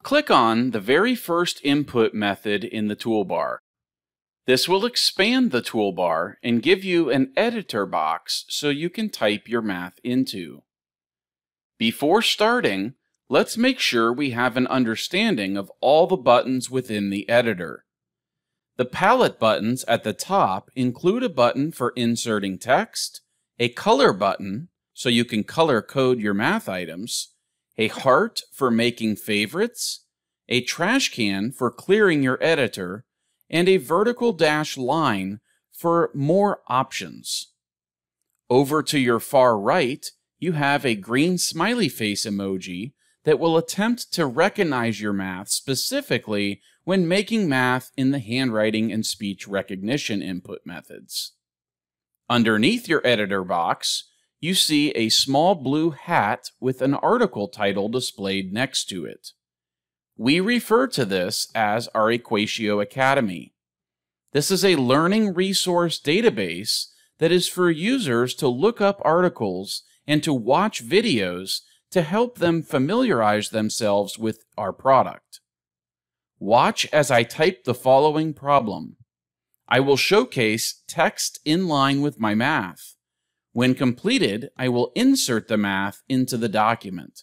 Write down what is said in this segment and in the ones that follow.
Click on the very first input method in the toolbar. This will expand the toolbar and give you an editor box so you can type your math into. Before starting, let's make sure we have an understanding of all the buttons within the editor. The palette buttons at the top include a button for inserting text, a color button so you can color code your math items, a heart for making favorites, a trash can for clearing your editor, and a vertical dash line for more options. Over to your far right, you have a green smiley face emoji that will attempt to recognize your math specifically when making math in the handwriting and speech recognition input methods. Underneath your editor box, you see a small blue hat with an article title displayed next to it. We refer to this as our Equatio Academy. This is a learning resource database that is for users to look up articles and to watch videos to help them familiarize themselves with our product. Watch as I type the following problem. I will showcase text in line with my math. When completed, I will insert the math into the document.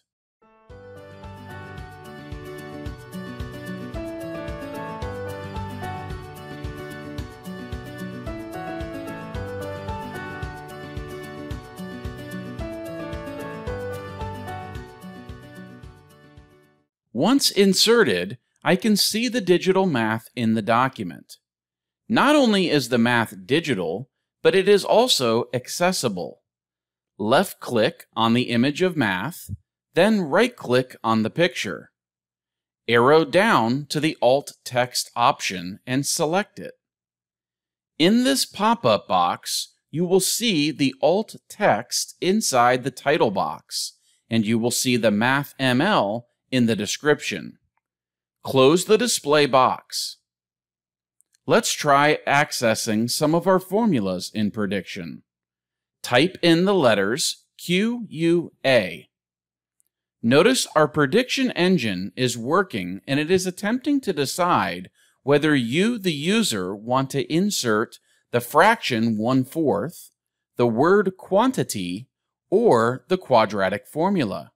Once inserted, I can see the digital math in the document. Not only is the math digital, but it is also accessible. Left-click on the image of math, then right-click on the picture. Arrow down to the Alt Text option and select it. In this pop-up box, you will see the Alt Text inside the title box, and you will see the Math ML in the description. Close the display box. Let's try accessing some of our formulas in prediction. Type in the letters QUA. Notice our prediction engine is working and it is attempting to decide whether you, the user, want to insert the fraction 1/4, the word quantity, or the quadratic formula.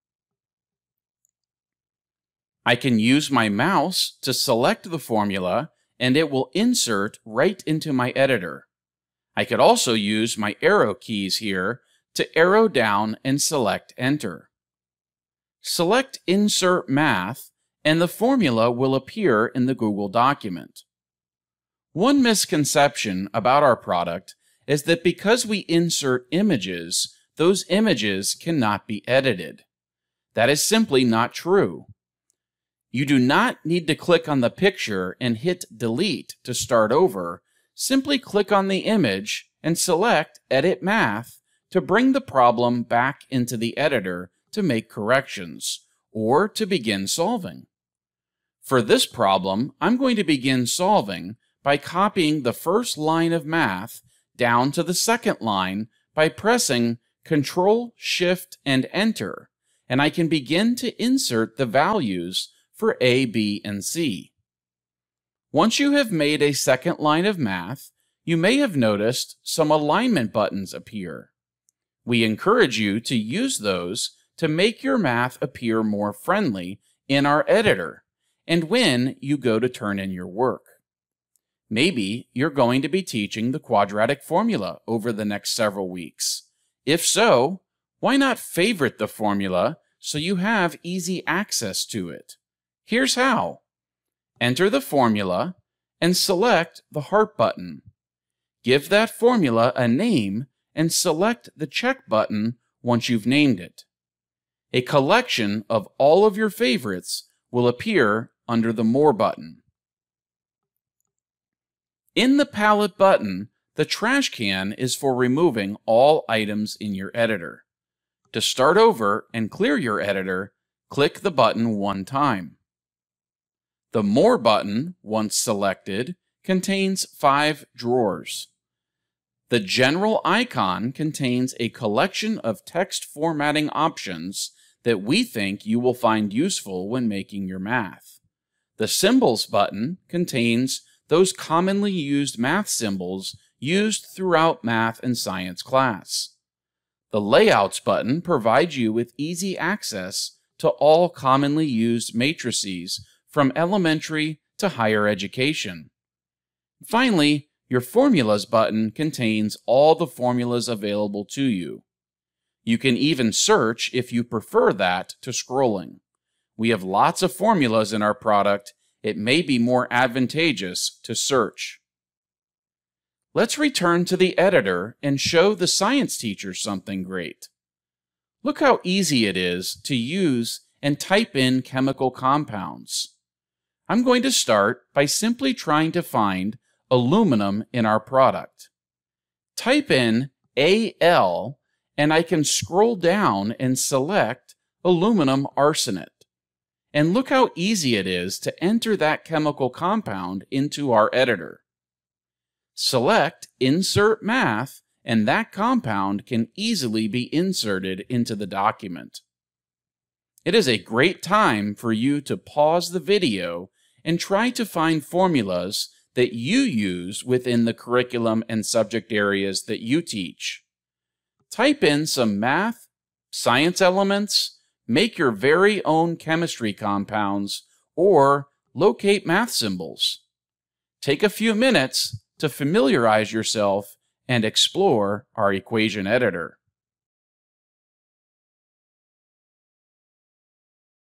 I can use my mouse to select the formula and it will insert right into my editor. I could also use my arrow keys here to arrow down and select Enter. Select Insert Math and the formula will appear in the Google document. One misconception about our product is that because we insert images, those images cannot be edited. That is simply not true. You do not need to click on the picture and hit Delete to start over. Simply click on the image and select Edit Math to bring the problem back into the editor to make corrections or to begin solving. For this problem, I'm going to begin solving by copying the first line of math down to the second line by pressing Ctrl, Shift, and Enter, and I can begin to insert the values for A, B, and C. Once you have made a second line of math, you may have noticed some alignment buttons appear. We encourage you to use those to make your math appear more friendly in our editor and when you go to turn in your work. Maybe you're going to be teaching the quadratic formula over the next several weeks. If so, why not favorite the formula so you have easy access to it? Here's how. Enter the formula and select the heart button. Give that formula a name and select the check button once you've named it. A collection of all of your favorites will appear under the More button. In the palette button, the trash can is for removing all items in your editor. To start over and clear your editor, click the button one time. The More button, once selected, contains 5 drawers. The general icon contains a collection of text formatting options that we think you will find useful when making your math. The Symbols button contains those commonly used math symbols used throughout math and science class. The Layouts button provides you with easy access to all commonly used matrices from elementary to higher education. Finally, your Formulas button contains all the formulas available to you. You can even search if you prefer that to scrolling. We have lots of formulas in our product. It may be more advantageous to search. Let's return to the editor and show the science teacher something great. Look how easy it is to use and type in chemical compounds. I'm going to start by simply trying to find aluminum in our product. Type in Al and I can scroll down and select aluminum arsenate. And look how easy it is to enter that chemical compound into our editor. Select Insert Math, and that compound can easily be inserted into the document. It is a great time for you to pause the video and try to find formulas that you use within the curriculum and subject areas that you teach. Type in some math, science elements, make your very own chemistry compounds, or locate math symbols. Take a few minutes to familiarize yourself and explore our equation editor.